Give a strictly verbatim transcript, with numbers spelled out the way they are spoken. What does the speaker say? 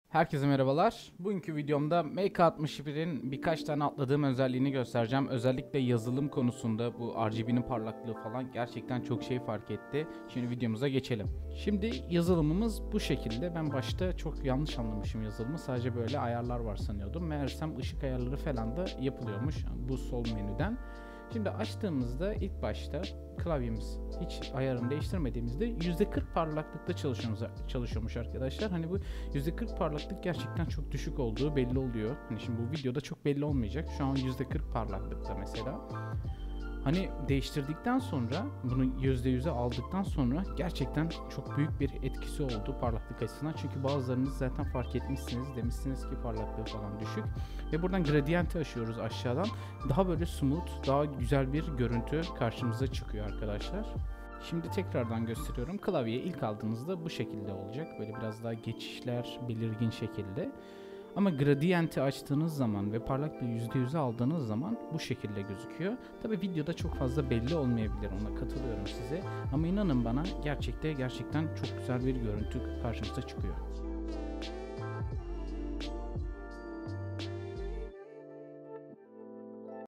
Herkese merhabalar. Bugünkü videomda Make altmış birin birkaç tane atladığım özelliğini göstereceğim. Özellikle yazılım konusunda bu R G B'nin parlaklığı falan gerçekten çok şey fark etti. Şimdi videomuza geçelim. Şimdi yazılımımız bu şekilde. Ben başta çok yanlış anlamışım yazılımı. Sadece böyle ayarlar var sanıyordum. Meğersem ışık ayarları falan da yapılıyormuş bu sol menüden. Şimdi açtığımızda ilk başta klavyemiz hiç ayarını değiştirmediğimizde yüzde kırk parlaklıkta çalışıyormuş, çalışıyormuş arkadaşlar. Hani bu yüzde kırk parlaklık gerçekten çok düşük olduğu belli oluyor. Hani şimdi bu videoda çok belli olmayacak. Şu an yüzde kırk parlaklıkta mesela. Hani değiştirdikten sonra bunu yüzde yüze aldıktan sonra gerçekten çok büyük bir etkisi oldu parlaklık açısından. Çünkü bazılarınız zaten fark etmişsiniz, demişsiniz ki parlaklığı falan düşük. Ve buradan gradiyenti aşıyoruz aşağıdan. Daha böyle smooth, daha güzel bir görüntü karşımıza çıkıyor arkadaşlar. Şimdi tekrardan gösteriyorum. Klavyeyi ilk aldığınızda bu şekilde olacak. Böyle biraz daha geçişler belirgin şekilde. Ama gradiyenti açtığınız zaman ve parlaklığı yüzde yüze aldığınız zaman bu şekilde gözüküyor. Tabi videoda çok fazla belli olmayabilir, ona katılıyorum size. Ama inanın bana gerçekte gerçekten çok güzel bir görüntü karşımıza çıkıyor.